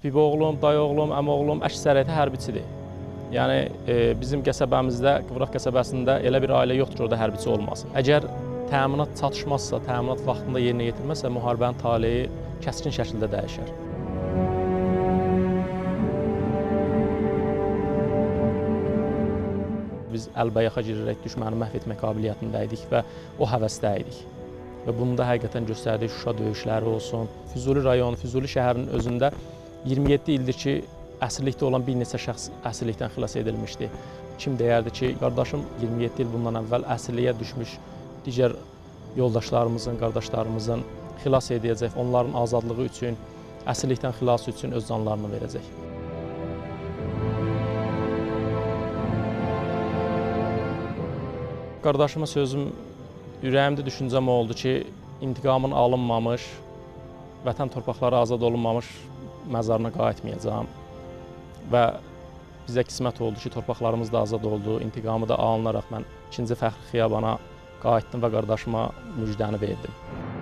Biboğlum, dayıoğlum, əmioğlum əksəriyyəti hərbiçidir. Yəni bizim qəsəbəmizdə, Qıvraq qəsəbəsində elə bir ailə yoxdur ki, orada hərbiçi olmasın. Əgər təminat çatışmazsa, təminat vaxtında yerinə yetirməzsə, müharibənin taleyi kəskin şəkildə dəyişər. Biz əlbəyaxa girərək düşməni məhv etmək qabiliyyətində idik və o həvəsdə idik. Və bunu da həqiqətən göstərdik, Şuşa döyüşləri olsun. Füzuli rayonu, Füzuli şəhərinin özündə 27 ildir ki, əsirlikdə olan bir neçə şəxs əsirlikdən xilas edilmişdi. Kim deyərdi ki, qardaşım 27 il bundan əvvəl əsirliyə düşmüş digər yoldaşlarımızın, qardaşlarımızın xilas edəcək, onların azadlığı üçün, əsirlikdən xilası üçün öz canlarını verəcək. Qardaşıma sözüm, ürəyimdə düşüncəm oldu ki, intiqamın alınmamış, vətən torpaqları azad olunmamış məzarına qayıtmayacağam. Və bizə qismət oldu ki, torpaqlarımız da azad oldu, intiqamı da alınaraq mən 2-ci Fəxri Xiyabana qayıtdım və qardaşıma müjdəni verdim.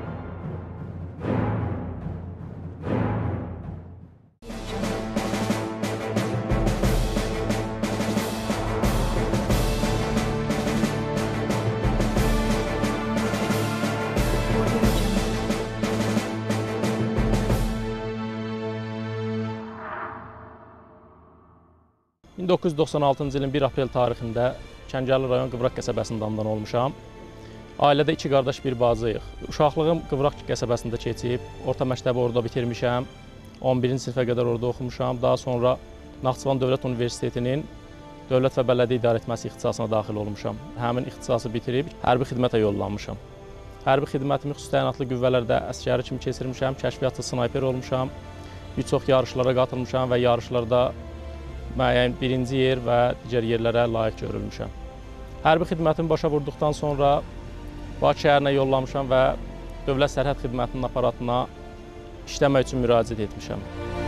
– 1996-cı ilin 1 aprel tarixində Kəngərli rayon Qıvraq qəsəbəsində anadan olmuşam. Ailədə 2 qardaş, 1 bacıyıq. Uşaqlığım Qıvraq qəsəbəsində keçib, orta məktəbi orada bitirmişəm. 11-ci sinifə qədər orada oxumuşam. Daha sonra Naxçıvan Dövlət Universitetinin Dövlət və Bələdiyyə İdarəetməsi ixtisasına daxil olmuşam. Həmin ixtisası bitirib hərbi xidmətə yollanmışam. Hərbi xidmətimi xüsusi təyinatlı qüvvələrdə əsgəri kimi keçirmişəm, kəşfiyyatçı snayper olmuşam. Bir çox yarışlara qatılmışam və yarışlarda müəyyən birinci yer və digər yerlərə layiq görülmüşəm. Hərbi xidmətimi başa vurduqdan sonra Bakı şəhərinə yollamışam və Dövlət Sərhəd Xidmətinin aparatına işləmək üçün müraciət etmişəm.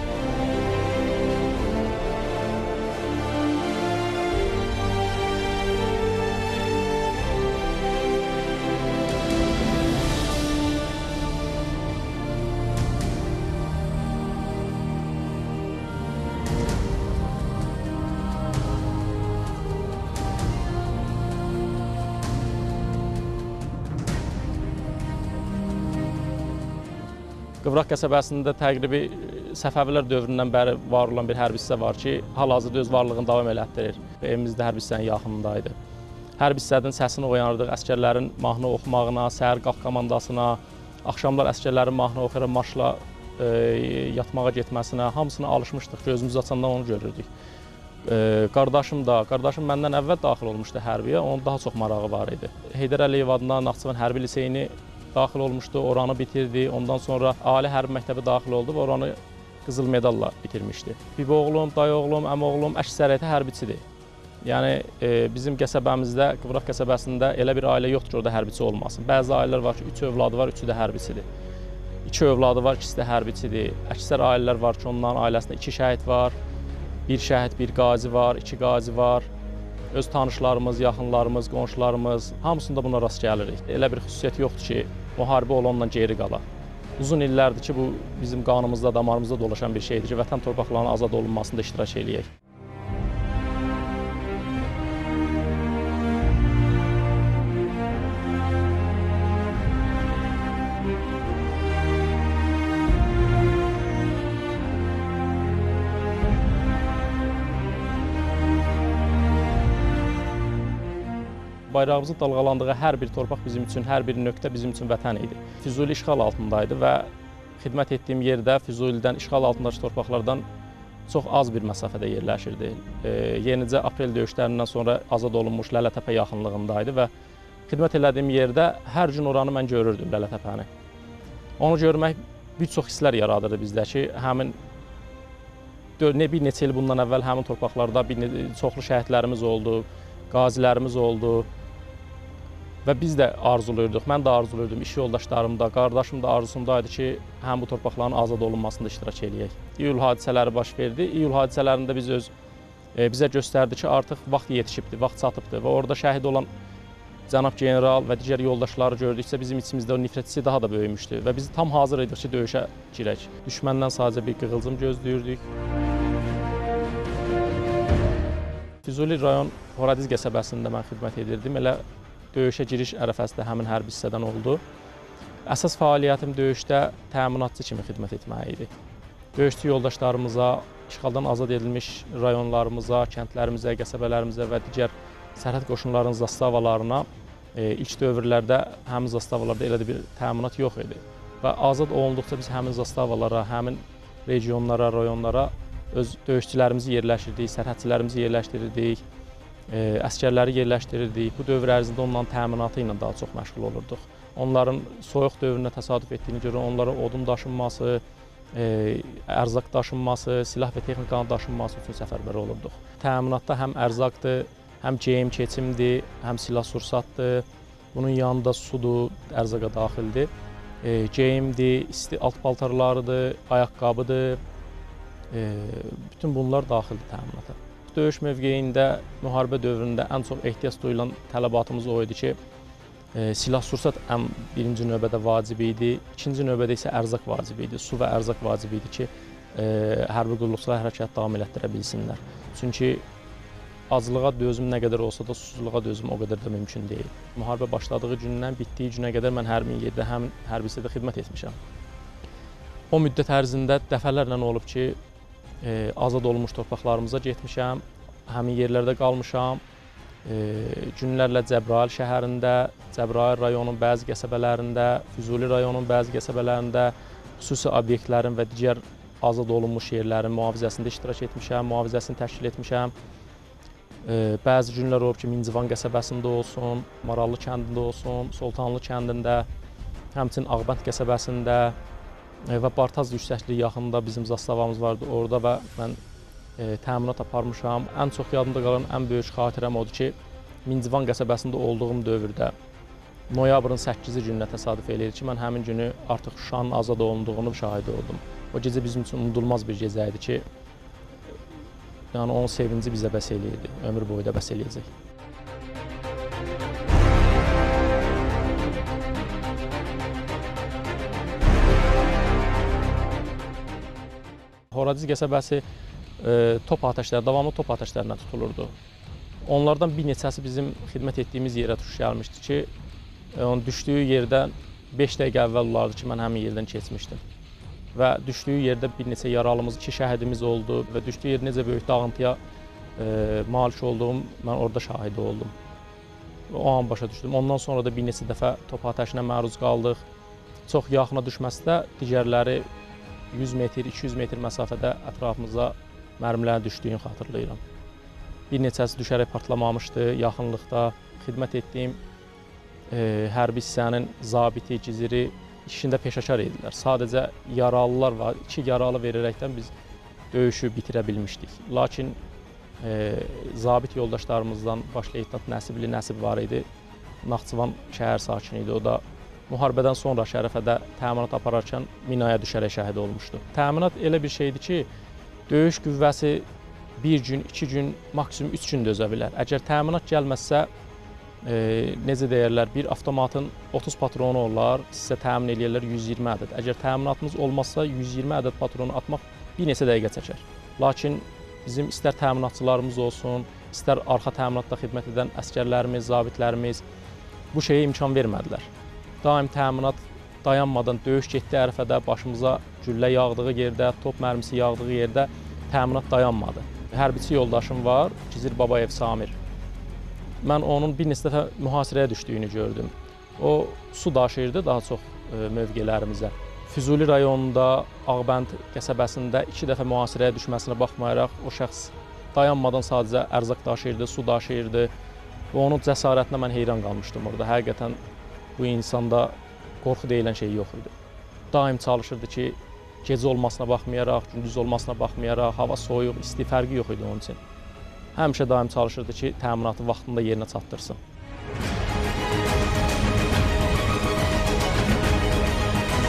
Qıvraq qəsəbəsində təqribi Səfəvilər dövründən bəri var olan bir hərbi hissə var ki, hal-hazırda öz varlığını davam elətdirir. Evimiz də hərbi hissənin yaxınındaydı. Hərbi hissədən səsini oyanırdıq, əsgərlərin mahnı oxumağına, səhər qalx komandasına, axşamlar əsgərlərin mahnı oxuyaraq marşla yatmağa getməsinə, hamısına alışmışdıq ki, özümüz açandan onu görürdük. Qardaşım məndən əvvəl daxil olmuşdu hərbiyə, onun daha çox marağı var idi. Heydər Əliyev adına Naxçıvan Hərbi Liseyini daxil olmuşdu, oranı bitirdi. Ondan sonra Ali Hərbi Məktəbə daxil oldu və oranı qızıl medalla bitirmişdi. Biboğlum, dayıoğlum, əmioğlum əksəriyyəti hərbiçidir. Yəni bizim qəsəbəmizdə, Qıvraq qəsəbəsində elə bir ailə yoxdur ki, orada hərbiçi olmasın. Bəzi ailələr var ki, 3 övladı var, 3-ü də hərbiçidir. 2 övladı var, 2-si də hərbiçidir. Əksər ailələr var ki, onların ailəsində 2 şəhid var, 1 şəhid, 1 qazi var, 2 qazi var. Öz tanışlarımız, yaxınlarımız, qonşularımız, hamısında buna rast gəlirik. Elə bir xüsusiyyət yoxdur ki, müharibə olanla geri qala. Uzun illərdir ki, bu bizim qanımızda, damarımızda dolaşan bir şeydir ki, vətən torpaqlarının azad olunmasında iştirak eləyək. Bayrağımızın dalğalandığı hər bir torpaq bizim üçün, hər bir nöqtə bizim üçün vətən idi. Füzuli işğal altındaydı və xidmət etdiyim yerdə Füzulidən işğal altındakı torpaqlardan çox az bir məsafədə yerləşirdi. Yenicə aprel döyüşlərindən sonra azad olunmuş Lələtəpə yaxınlığındaydı və xidmət elədiyim yerdə hər gün oranı mən görürdüm, Lələtəpəni. Onu görmək bir çox hisslər yaradırdı bizdə ki, həmin bir neçə il bundan əvvəl həmin torpaqlarda çoxlu şəhidlərimiz oldu, qazilərimiz oldu. Və biz də arzuluyorduk, mən də arzuluyordum, iş yoldaşlarım da, qardaşım da arzusundaydı ki, həm bu torpaqların azad olunmasında iştirak eləyək. İyul hadisələri baş verdi. İyul hadisələrində bizə göstərdi ki, artıq vaxt yetişibdir, vaxt çatıbdır və orada şəhid olan cənab general və digər yoldaşları gördüksə bizim içimizdə o nifrət hissi daha da böyümüşdü və biz tam hazır idik ki, döyüşə girək. Düşməndən sadəcə bir qığılcım gözləyirdik. Füzuli rayon Horadiz qəsəbəsində mən xidmət edirdim. Elə döyüşə giriş ərəfəsində həmin hərbi hissədən oldu. Əsas fəaliyyətim döyüşdə təminatçı kimi xidmət etmək idi. Döyüşçü yoldaşlarımıza, işğaldan azad edilmiş rayonlarımıza, kəndlərimizə, qəsəbələrimizə və digər sərhəd qoşunlarının zastavalarına ilk dövrlərdə həmin zastavalarda elə də bir təminat yox idi. Və azad olunduqca biz həmin zastavalara, həmin regionlara, rayonlara öz döyüşçülərimizi yerləşdirdik, sərhədçilərimizi yerləşdirirdik, əsgərləri yerləşdirirdik. Bu dövr ərzində onların təminatı ilə daha çox məşğul olurduq. Onların soyuq dövrünə təsadüf etdiyini görə onlara odun daşınması, ərzaq daşınması, silah və texnikanın daşınması üçün səfərbər olurduq. Təminatda həm ərzaqdır, həm geyim keçimdir, həm silah sursatdır. Bunun yanında sudur, ərzaqa daxildir. Geyimdir, isti alt paltarlarıdır, ayaqqabıdır. Bütün bunlar daxildir təminata. Döyüş mövqeyində, müharibə dövründə ən çox ehtiyac duyulan tələbatımız o idi ki, silah sursat ən birinci növbədə vacib idi, ikinci növbədə isə ərzaq vacib idi, su və ərzaq vacib idi ki, hərbi qulluqçular hərəkət davam elətdirə bilsinlər. Çünki aclığa dözüm nə qədər olsa da susuzluğa dözüm o qədər də mümkün deyil. Müharibə başladığı gündən bitdiyi günə qədər mən həmin yerdə, həmin hərbi hissədə xidmət etmişəm. O müddət ərzində dəfələrlə olub ki, azad olunmuş torpaqlarımıza getmişəm, həmin yerlərdə qalmışam. Günlərlə Cəbrayıl şəhərində, Cəbrayıl rayonunun bəzi qəsəbələrində, Füzuli rayonunun bəzi qəsəbələrində xüsusi obyektlərin və digər azad olunmuş yerlərin mühafizəsində iştirak etmişəm, mühafizəsini təşkil etmişəm. Bəzi günlər olub ki, Mincivan qəsəbəsində olsun, Marallı kəndində olsun, Sultanlı kəndində, həmçinin Ağbənd qəsəbəsində və Bartaz yüksəkliyi yaxınında bizim zastavamız vardı orada və mən təminat aparmışam. Ən çox yadımda qalan ən böyük xatirəm odur ki, Mincivan qəsəbəsində olduğum dövrdə noyabrın 8-ci gününə təsadüf eləyir ki, mən həmin günü artıq Şuşanın azad olunduğunu şahidi oldum. O gecə bizim üçün unudulmaz bir gecə idi ki, yəni onun sevinci bizə bəs eləyirdi, ömür boyu da bəs eləyəcək. Horadiz qəsəbəsi top atəşləri, davamlı top atəşlərindən tutulurdu. Onlardan bir neçəsi bizim xidmət etdiyimiz yerə tuş gəlmişdi ki, onun düşdüyü yerdən 5 dəqiqə əvvəl olardı ki, mən həmin yerdən keçmişdim. Və düşdüyü yerdə bir neçə yaralımız, 2 şəhidimiz oldu və düşdüyü yer necə böyük dağıntıya malik olduğum mən orada şahidi oldum. O an başa düşdüm. Ondan sonra da bir neçə dəfə top atəşinə məruz qaldıq. Çox yaxına düşməsi də digərləri 100 metr, 200 metr məsafədə ətrafımıza mərmilərin düşdüyünü xatırlayıram. Bir neçəsi düşərək partlamamışdı, yaxınlıqda xidmət etdiyim hərbi hissənin zabiti, giziri işində peşəkar idilər. Sadəcə yaralılar var, 2 yaralı verərəkdən biz döyüşü bitirə bilmişdik. Lakin zabit yoldaşlarımızdan baş leytenant Nəsibli Nəsib var idi. Naxçıvan şəhər sakini idi. O da müharibədən sonra Şərəfədə təminat apararkən minaya düşərək şəhid olmuşdu. Təminat elə bir şeydir ki, döyüş qüvvəsi 1 gün, 2 gün, maksimum 3 gün dözə bilər. Əgər təminat gəlməzsə, necə deyərlər, bir avtomatın 30 patronu olar, sizə təmin eləyərlər 120 ədəd. Əgər təminatınız olmazsa 120 ədəd patronu atmaq bir neçə dəqiqə çəkər. Lakin bizim istər təminatçılarımız olsun, istər arxa təminatda xidmət edən əsgərlərimiz, zabitlərimiz bu şeyə imkan vermədilər. Daim təminat dayanmadan döyüş getdi ərəfədə, başımıza güllə yağdığı yerdə, top mərmisi yağdığı yerdə təminat dayanmadı. Hərbiçi yoldaşım var, Gizir Babayev Samir. Mən onun bir neçə dəfə mühasirəyə düşdüyünü gördüm. O su daşıyırdı daha çox mövqelərimizə. Füzuli rayonunda, Ağbənd qəsəbəsində 2 dəfə mühasirəyə düşməsinə baxmayaraq o şəxs dayanmadan sadəcə ərzaq daşıyırdı, su daşıyırdı və onun cəsarətinə mən heyran qalmışdım orada. Həqiqətən bu insanda qorxu deyilən şey yox idi. Daim çalışırdı ki, gecə olmasına baxmayaraq, gündüz olmasına baxmayaraq, hava soyuq, isti fərqi yox idi onun üçün. Həmişə daim çalışırdı ki, təminatı vaxtında yerinə çatdırsın.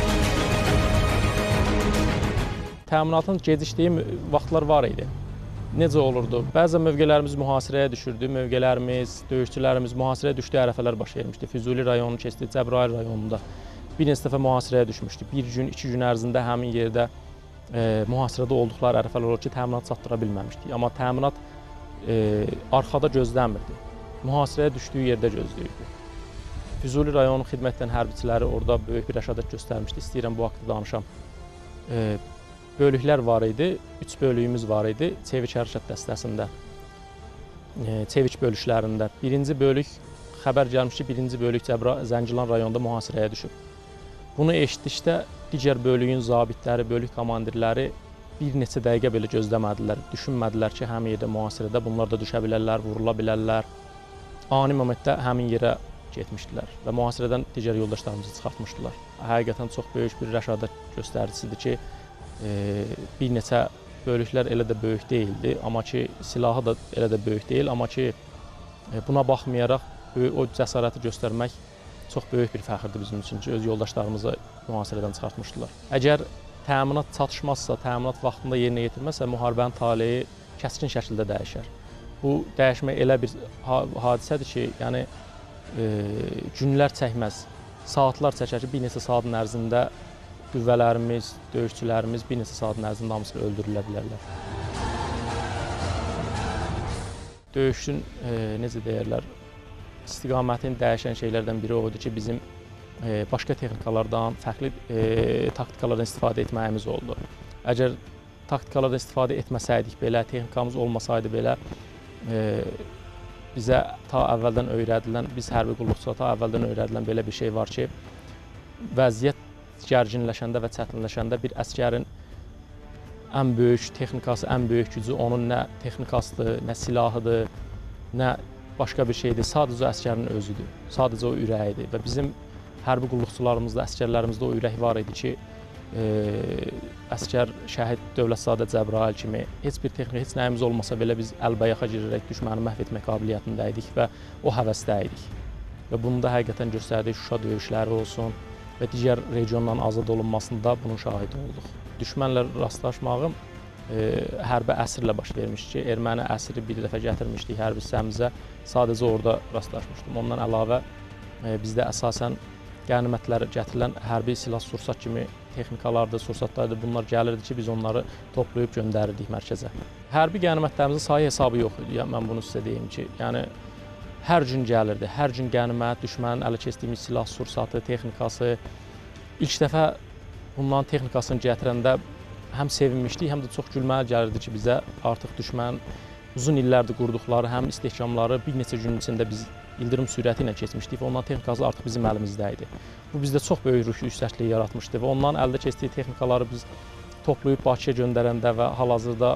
Təminatın gecikdiyi vaxtlar var idi. necə olurdu? Bəzən mövqelərimiz mühasirəyə düşürdü, mövqelərimiz, döyüşçülərimiz mühasirəyə düşdüyü ərəfələr baş vermişdi. Füzuli rayonunu keçdi, Cəbrayıl rayonunda bir neçə dəfə mühasirəyə düşmüşdü. Bir gün, 2 gün ərzində həmin yerdə mühasirədə olduqları ərəfələr olur ki, təminat çatdıra bilməmişdik. Amma təminat arxada gözləmirdi. Mühasirəyə düşdüyü yerdə gözləyirdi. Füzuli rayonunun xidmət edən hərbiçiləri orada böyük bir rəşadət göstərmişdi. İstəyirəm bu haqda danışam. Bölüklər var idi, 3 bölüyümüz var idi Çevik hərəkət dəstəsində, Çevik bölüklərində. Birinci bölük xəbər gəlmiş ki, birinci bölük Zəngilan rayonunda mühasirəyə düşüb. Bunu eşitdikdə digər bölüyün zabitləri, bölük komandirləri bir neçə dəqiqə belə gözləmədilər. Düşünmədilər ki, həmin yerdə mühasirədə bunlar da düşə bilərlər, vurula bilərlər. Ani momentdə həmin yerə getmişdilər və mühasirədən digər yoldaşlarımızı çıxartmışdılar. Həqiqətən çox böyük bir rəşadət göstəricisidir ki, bir neçə bölüklər elə də böyük deyildi, amma ki, silahı da elə də böyük deyil, amma ki, buna baxmayaraq o cəsarəti göstərmək çox böyük bir fəxirdir bizim üçün ki, öz yoldaşlarımızı mühasirədən çıxartmışdılar. Əgər təminat çatışmazsa, təminat vaxtında yerinə yetirməzsə, müharibənin taleyi kəskin şəkildə dəyişər. Bu dəyişmə elə bir hadisədir ki, yəni günlər çəkməz, saatlar çəkər ki, bir neçə saatın ərzində qüvvələrimiz, döyüşçülərimiz bir neçə saatın ərzində hamısı öldürülə bilərlər. Döyüşün, necə deyərlər, istiqamətini dəyişən şeylərdən biri oydu ki, bizim başqa texnikalardan, fərqli taktikalardan istifadə etməyimiz oldu. Əgər taktikalardan istifadə etməsəydik belə, texnikamız olmasaydı belə, bizə ta əvvəldən öyrədilən, biz hərbi qulluqçulara ta əvvəldən öyrədilən belə bir şey var ki, vəziyyət gərginləşəndə və çətinləşəndə bir əsgərin ən böyük texnikası, ən böyük gücü onun nə texnikasıdır, nə silahıdır, nə başqa bir şeydir. Sadəcə əsgərin özüdür, sadəcə o ürəyidir və bizim hərbi qulluqçularımızda, əsgərlərimizdə o ürək var idi ki, əsgər şəhid Dövlətzadə Cəbrayıl kimi heç bir texnika, heç nəyimiz olmasa belə biz əlbəyaxa girərək düşməni məhv etmək qabiliyyətində idik və o həvəsdə idik. Və bunu da həqiqətən göstərdik, Şuşa döyüşləri olsun və digər regiondan azad olunmasında bunun şahidi olduq. Düşmənlə rastlaşmağım hərbi əsrlə baş vermiş ki, erməni əsri bir dəfə gətirmişdik hərbi hissəmizə, sadəcə orada rastlaşmışdım. Ondan əlavə bizdə əsasən qənimətlər gətirilən hərbi silah-sursat kimi texnikalardır, sursatlardır, bunlar gəlirdi ki, biz onları toplayıb göndərirdik mərkəzə. Hərbi qənimətlərimizin sayı hesabı yox idi, mən bunu sizə deyim ki, yəni hər gün gəlirdi, hər gün qənimət, düşmənin ələ keçdiyimiz silah-sursatı, texnikası. İlk dəfə bunların texnikasını gətirəndə həm sevinmişdik, həm də çox gülməli gəlirdi ki, bizə artıq düşmənin uzun illərdir qurduqları həm istehkamları bir neçə günün içində biz ildırım sürəti ilə keçmişdik və onların texnikası artıq bizim əlimizdə idi. Bu bizdə çox böyük ruh yüksəkliyi yaratmışdı və onların əldə keçdiyi texnikaları biz toplayıb Bakıya göndərəndə və hal-hazırda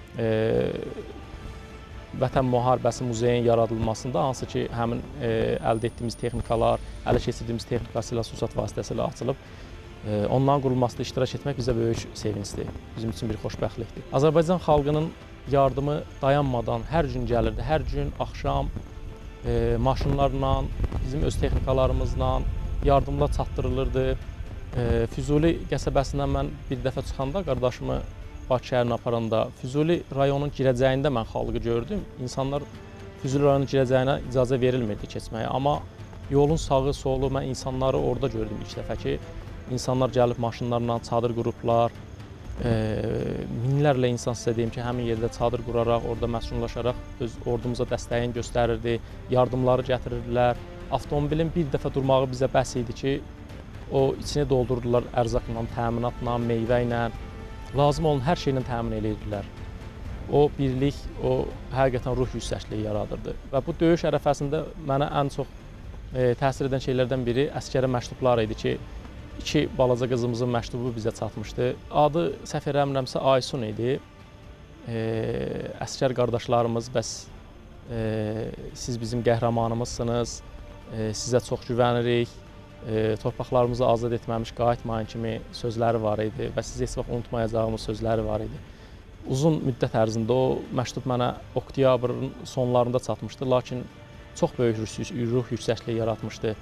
Vətən Müharibəsi Muzeyinin yaradılmasında, hansı ki, həmin əldə etdiyimiz texnikalar, ələ keçirdiyimiz texnika silah-sursat vasitəsilə açılıb, onların qurulmasında iştirak etmək bizə böyük sevincdir, bizim üçün bir xoşbəxtlikdir. Azərbaycan xalqının yardımı dayanmadan hər gün gəlirdi, hər gün axşam maşınlarla, bizim öz texnikalarımızla yardımlar çatdırılırdı. Füzuli qəsəbəsindən mən bir dəfə çıxanda qardaşımı Bakı şəhərinə aparanda Füzuli rayonunun girəcəyində mən xalqı gördüm. İnsanlar Füzuli rayonunun girəcəyinə icazə verilmirdi keçməyə, amma yolun sağı, solu mən insanları orada gördüm ilk dəfə ki, insanlar gəlib maşınlarla çadır qurublar. Minlərlə insan sizə deyim ki, həmin yerdə çadır quraraq, orada məskunlaşaraq öz ordumuza dəstəyini göstərirdi, yardımları gətirirdilər. Avtomobilin bir dəfə durmağı bizə bəs idi ki, o içini doldurdular ərzaqla, təminatla, meyvə ilə. Lazım olan hər şeylə təmin edirdilər. O birlik, o həqiqətən ruh yüksəkliyi yaradırdı. Və bu döyüş ərəfəsində mənə ən çox təsir edən şeylərdən biri əsgərə məktublar idi ki, 2 balaca qızımızın məktubu bizə çatmışdı. Adı səhv eləmirəmsə Aysun idi. Əsgər qardaşlarımız, bəs siz bizim qəhrəmanımızsınız, sizə çox güvənirik. Torpaqlarımızı azad etməmiş qayıtmayın kimi sözləri var idi və sizi heç vaxt unutmayacağımız sözləri var idi. Uzun müddət ərzində o məktub mənə oktyabrın sonlarında çatmışdı, lakin çox böyük ruh yüksəkliyi yaratmışdı.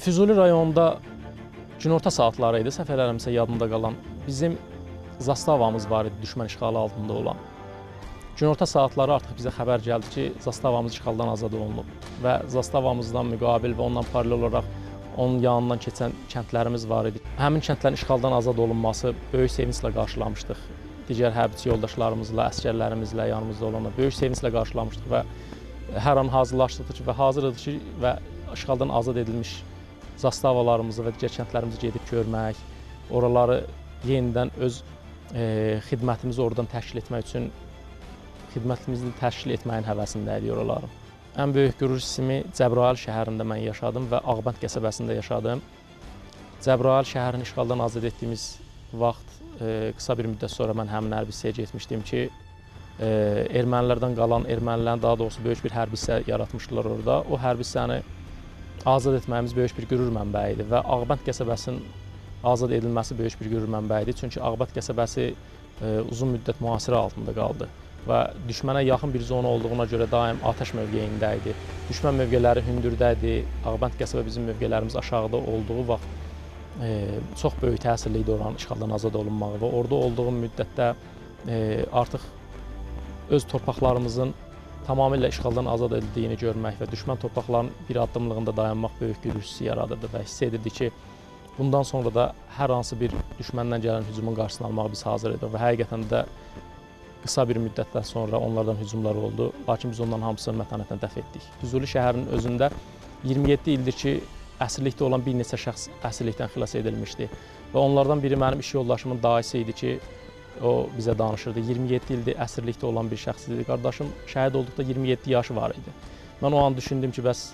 Füzuli rayonunda günorta saatları idi, səhv eləmirəmsə yadımda qalan. Bizim zastavamız var idi düşmən işğalı altında olan. Günorta saatları artıq bizə xəbər gəldi ki, zastavamız işğaldan azad olunub və zastavamızdan müqabil və ondan paralel olaraq onun yanından keçən kəndlərimiz var idi. Həmin kəndlərin işğaldan azad olunması böyük sevinclə qarşılamışdıq. Digər hərbiçi yoldaşlarımızla, əsgərlərimizlə, yanımızda olanla böyük sevinclə qarşılamışdıq və hər an hazırlaşdıq ki və hazırıq ki və işğaldan azad edilmiş zastavalarımızı və digər kəndlərimizi gedib görmək, oraları yenidən öz xidmətimizi oradan təşkil etmək üçün xidmətimizi təşkil etməyin həvəsində idi oraların. Ən böyük qürur hissimi Cəbrayıl şəhərində mən yaşadım və Ağbənd qəsəbəsində yaşadım. Cəbrayıl şəhərini işğaldan azad etdiyimiz vaxt qısa bir müddət sonra mən həmin hərbi hissəyə getmişdim ki, ermənilərdən qalan, ermənilərin daha doğrusu böyük bir hərbi hissə yaratmışdılar orada. O hərbi hissəni azad etməyimiz böyük bir qürur mənbəyi idi və Ağbənd qəsəbəsinin azad edilməsi böyük bir qürur mənbəyi idi. Çünki Ağbənd qəsəbəsi uzun müddət mühasirə altında qaldı və düşmənə yaxın bir zona olduğuna görə daim atəş mövqeyində idi. Düşmən mövqeləri hündürdə idi, Ağbənd qəsəbə bizim mövqelərimiz aşağıda olduğu vaxt çox böyük təsirli idi oranın işğaldan azad olunmağı və orada olduğum müddətdə artıq öz torpaqlarımızın tamamilə işğaldan azad edildiyini görmək və düşmən torpaqlarının bir addımlığında dayanmaq böyük qürur hissi yaradırdı və hiss edirdi ki, bundan sonra da hər hansı bir düşməndən gələn hücumun qarşısını almağa biz hazır idik və həqiqətən də qısa bir müddətdən sonra onlardan hücumlar oldu, lakin biz onların hamısını mətanətlə dəf etdik. Füzuli şəhərinin özündə 27 ildir ki, əsirlikdə olan bir neçə şəxs əsirlikdən xilas edilmişdi və onlardan biri mənim iş yoldaşımın dayısı idi ki, o bizə danışırdı. 27 ildir əsirlikdə olan bir şəxs idi. Qardaşım şəhid olduqda 27 yaşı var idi. Mən o an düşündüm ki, bəs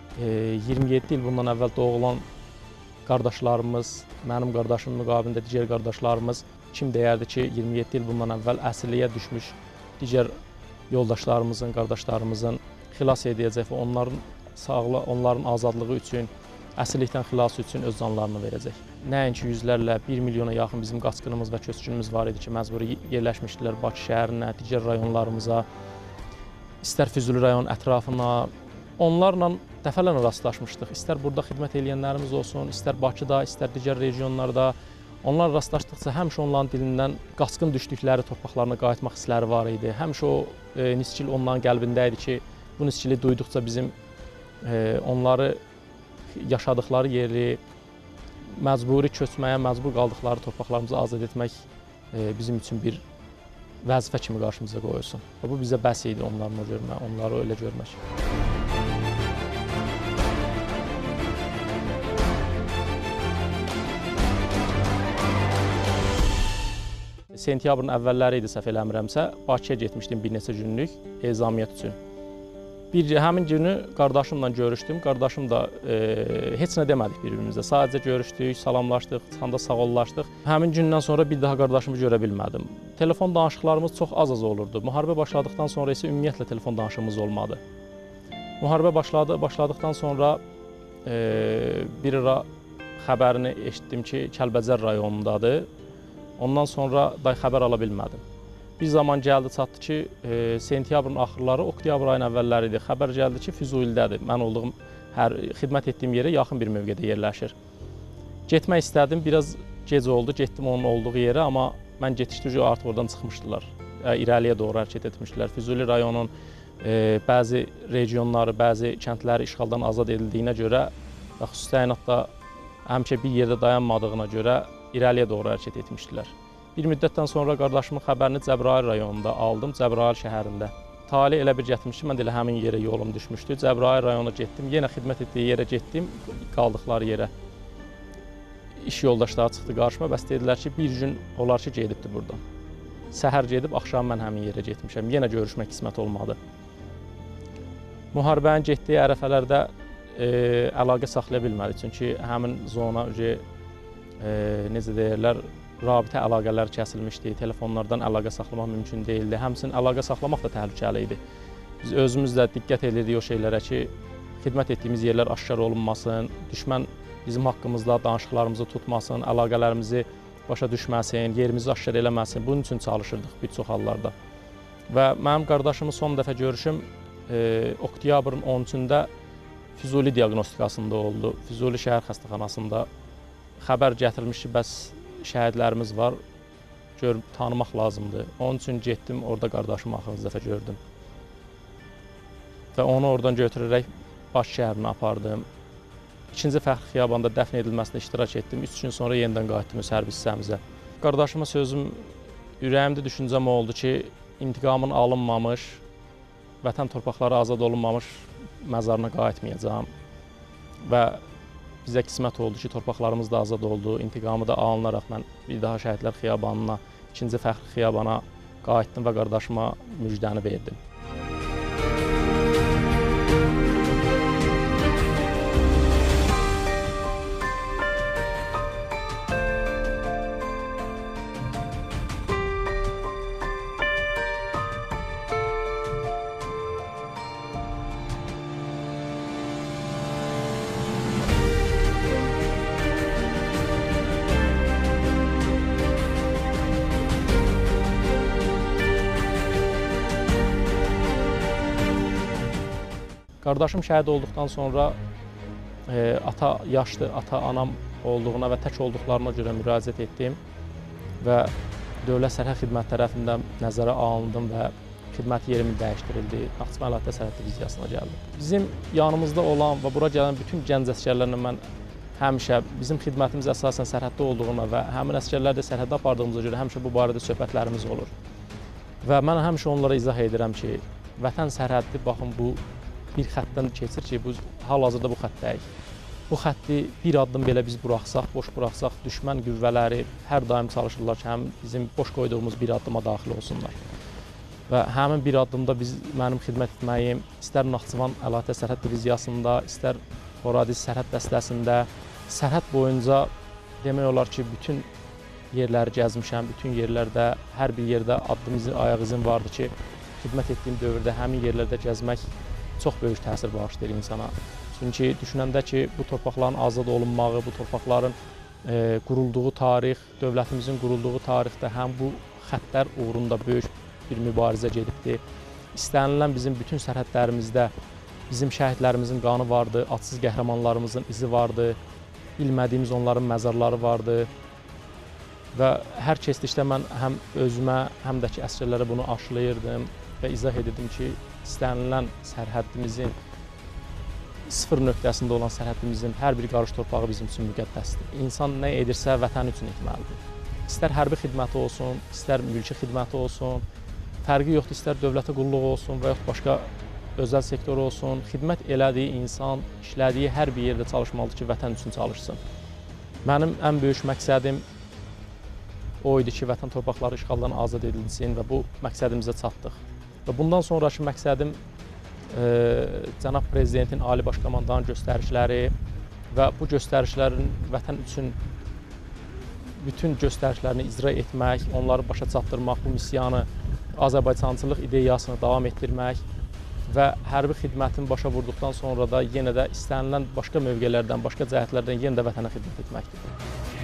27 il bundan əvvəl doğulan qardaşlarımız, mənim qardaşımın müqabilində digər qardaşlarımız kim deyərdi ki, 27 il bundan əvvəl əsirliyə düşmüş digər yoldaşlarımızın, qardaşlarımızın xilas edəcək və onların azadlığı üçün, əsirlikdən xilası üçün öz canlarını verəcək. Nəinki yüzlərlə, 1 milyona yaxın bizim qaçqınımız və köçkünümüz var idi ki, məcburi yerləşmişdilər Bakı şəhərinə, digər rayonlarımıza, istər Füzuli rayon ətrafına. Onlarla dəfələrlə rastlaşmışdıq. İstər burada xidmət edənlərimiz olsun, istər Bakıda, istər digər regionlarda. Onlar rastlaşdıqca həmişə onların dilindən qaçqın düşdükləri torpaqlarına qayıtmaq hissləri var idi. Həmişə o nisçil onların qəlbində idi ki, bu nisçili duyduqca bizim onları yaşadıkları yeri, məcburi köçməyə məcbur qaldıqları torpaqlarımızı azad etmək bizim üçün bir vəzifə kimi qarşımıza qoyulsun. Və bu bizə bəs idi onları öyle görmək. Sentyabrın əvvəlləri idi, səhv eləmirəmsə, Bakıya getmişdim bir neçə günlük ezamiyyət üçün. Həmin günü qardaşımla görüşdüm. Qardaşım da heç nə demədik bir-birimizə. Sadəcə görüşdük, salamlaşdıq, çıxanda sağollaşdıq. Həmin gündən sonra bir daha qardaşımı görə bilmədim. Telefon danışıqlarımız çox az olurdu. Müharibə başladıqdan sonra isə ümumiyyətlə telefon danışığımız olmadı. Müharibə başladıqdan sonra bir ara xəbərini eşitdim ki, Kəlbəcər rayonundadır. Ondan sonra da xəbər ala bilmədim. Bir zaman gəldi çatdı ki, sentyabrın axırları, oktyabr ayının əvvəlləri idi. Xəbər gəldi ki, Füzulidədir. Mən xidmət etdiyim yerə yaxın bir mövqedə yerləşir. Getmək istədim, biraz gec oldu, getdim onun olduğu yerə, amma mən getişdikcə artıq oradan çıxmışdılar. İrəliyə doğru hərəkət etmişdilər. Füzuli rayonun bəzi regionları, bəzi kəndləri işğaldan azad edildiyinə görə və xüsusi təyinatda həmişə bir yerdə dayanmadığına görə irəliyə doğru hərəkət etmişdilər. Bir müddətdən sonra qardaşımın xəbərini Cəbrayıl rayonunda aldım, Cəbrayıl şəhərində. Tali elə bir gətirmiş ki, mən də elə həmin yerə yolum düşmüşdü. Cəbrayıl rayonuna getdim, yenə xidmət etdiyi yerə getdim, qaldıqları yerə. İş yoldaşları çıxdı qarşıma, bəs dedilər ki, bir gün olar ki, gedibdir buradan. Səhər gedib, axşam mən həmin yerə getmişəm, yenə görüşmək qismət olmadı. Müharibənin getdiyi ərəfələrdə əlaqə saxlaya bilmədi, çünki həmin zona necə deyirlər, rabitə əlaqələr kəsilmişdi, telefonlardan əlaqə saxlamaq mümkün deyildi. Həmçinin əlaqə saxlamaq da təhlükəli idi. Biz özümüz də diqqət edirdik o şeylərə ki, xidmət etdiyimiz yerlər aşkar olunmasın, düşmən bizim haqqımızda danışıqlarımızı tutmasın, əlaqələrimizi başa düşməsin, yerimizi aşkar eləməsin. Bunun üçün çalışırdıq bir çox hallarda. Və mənim qardaşımın son dəfə görüşüm oktyabrın 13-də Füzuli diaqnostikasında oldu. Füzuli şəhər xəstəxanasında xəbər gətirilmiş ki, bəs şəhidlərimiz var, görüb tanımaq lazımdır. Onun üçün getdim, orada qardaşımı axırıncı dəfə gördüm. Və onu oradan götürərək Bakı şəhərinə apardım. İkinci Fəxri Xiyabanda dəfn edilməsində iştirak etdim. 3 gün sonra yenidən qayıtdım öz hərbi hissəmizə. Qardaşıma sözüm, ürəyimdə düşüncəm oldu ki, intiqamın alınmamış, vətən torpaqları azad olunmamış məzarına qayıtmayacağam. Və bizə qismət oldu ki, torpaqlarımız da azad oldu, intiqamı da alınaraq mən bir daha Şəhidlər Xiyabanına, 2-ci Fəxri Xiyabana qayıtdım və qardaşıma müjdəni verdim. Qardaşım şəhid olduqdan sonra ata yaşlı, ata-anam olduğuna və tək olduqlarına görə müraciət etdim və Dövlət Sərhəd Xidməti tərəfindən nəzərə alındım və xidmət yerimi dəyişdirildi. Naxçıvan əlaqə sərhəd diviziyasına gəldim. Bizim yanımızda olan və bura gələn bütün gənc əsgərlərlə mən həmişə bizim xidmətimiz əsasən sərhəddə olduğuna və həmin əsgərlər də sərhəddə apardığımıza görə həmişə bu barədə söhbətlərimiz olur. Və mən həmişə onlara izah edirəm ki, vətən sərhəddi, baxın, bu bir xəttdən keçir ki, bu hal-hazırda bu xəttdəyik. Bu xətti bir addım belə biz buraxsaq, boş buraxsaq, düşmən qüvvələri hər daim çalışırlar ki, həm bizim boş qoyduğumuz bir addıma daxil olsunlar. Və həmin bir addımda mənim xidmət etməyim, istər Naxçıvan əlaqə sərhəd diviziyasında, istər Horadiz sərhəd dəstəsində, sərhəd boyunca demək olar ki, bütün yerləri gəzmişəm, bütün yerlərdə, hər bir yerdə addım izin, ayaq izin vardı ki, xidmət etdiyim dövrdə həmin yerlərdə gəzmək çox böyük təsir bağışlayır insana. Çünki düşünəndə ki, bu torpaqların azad olunmağı, bu torpaqların qurulduğu tarix, dövlətimizin qurulduğu tarixdə həm bu xəttlər uğrunda böyük bir mübarizə gedibdir. İstənilən bizim bütün sərhədlərimizdə bizim şəhidlərimizin qanı vardı, adsız qəhrəmanlarımızın izi vardı, bilmədiyimiz onların məzarları vardı. Və hər keçdikdə mən həm özümə, həm də ki, əsgərlərə bunu aşılayırdım və izah edirdim ki, istənilən sərhədimizin, sıfır nöqtəsində olan sərhədimizin hər bir qarış torpağı bizim üçün müqəddəsdir. İnsan nə edirsə vətən üçün etməlidir. İstər hərbi xidməti olsun, istər mülki xidməti olsun, fərqi yoxdur, istər dövlətə qulluq olsun və yaxud başqa özəl sektor olsun, xidmət elədiyi insan, işlədiyi hər bir yerdə çalışmalıdır ki, vətən üçün çalışsın. Mənim ən böyük məqsədim o idi ki, vətən torpaqları işğaldan azad edilsin və bu məqsədimizə çatdıq. Və bundan sonraki məqsədim Cənab Prezidentin, Ali Baş Komandanın göstərişləri və bu göstərişlərin vətən üçün bütün göstərişlərini icra etmək, onları başa çatdırmaq, bu missiyanı, Azərbaycançılıq ideyasını davam etdirmək və hərbi xidmətin başa vurduqdan sonra da yenə də istənilən başqa mövqelərdən, başqa cəhətlərdən yenə də vətənə xidmət etməkdir.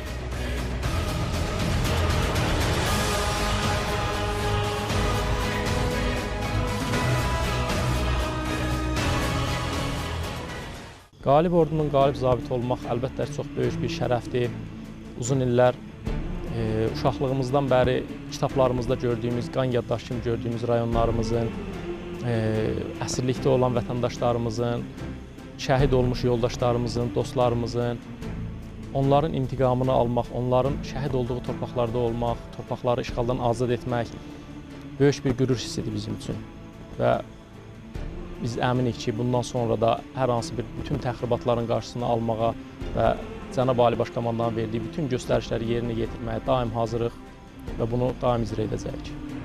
Qalib ordunun qalib zabiti olmaq əlbəttə çox böyük bir şərəfdir. Uzun illər uşaqlığımızdan bəri kitablarımızda gördüyümüz, qan yaddaşı kimi gördüyümüz rayonlarımızın, əsirlikdə olan vətəndaşlarımızın, şəhid olmuş yoldaşlarımızın, dostlarımızın, onların intiqamını almaq, onların şəhid olduğu torpaqlarda olmaq, torpaqları işğaldan azad etmək böyük bir qürur hissidir bizim üçün. Və biz əminik ki, bundan sonra da hər hansı bir bütün təxribatların qarşısını almağa və Cənab Ali Baş Komandanın verdiyi bütün göstərişləri yerinə yetirməyə daim hazırıq və bunu daim icra edəcəyik.